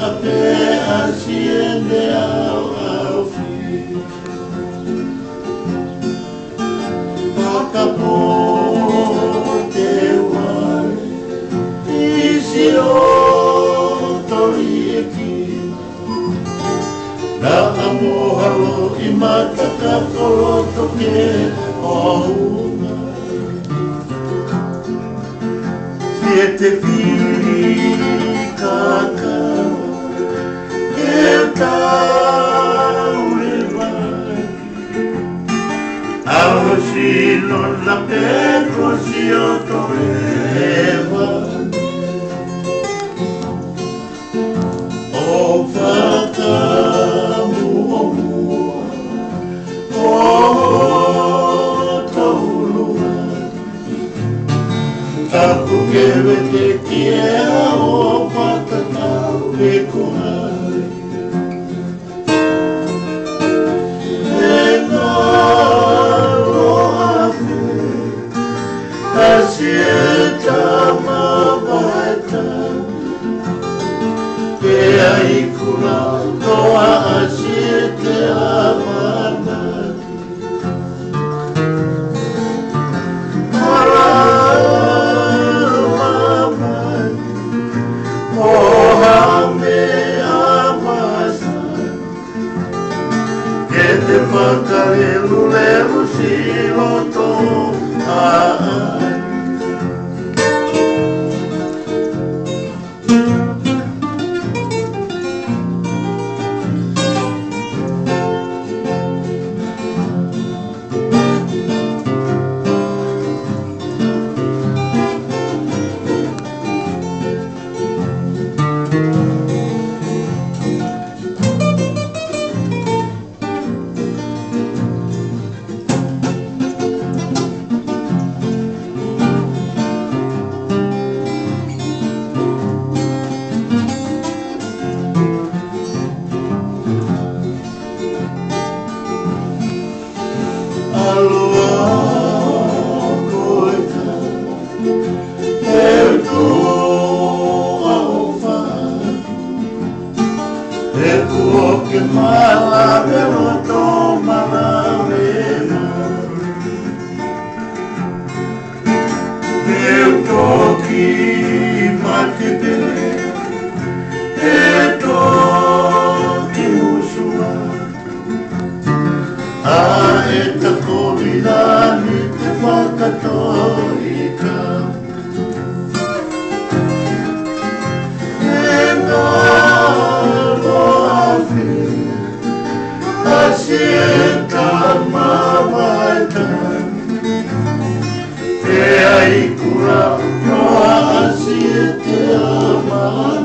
te asciende ao fim. Acabou teu ar e se otorieki na amohalo i matakakoloto ke ouna. E te piri kakao e taule vai ao sino la pedro si otoreva o whakamua o taulua tapu kewe te kia o whakatau e kuhai e ngaro afu asieta mawaita e aikura noa asiete amana Makarelu leru siloto Aikura, no asiete amar.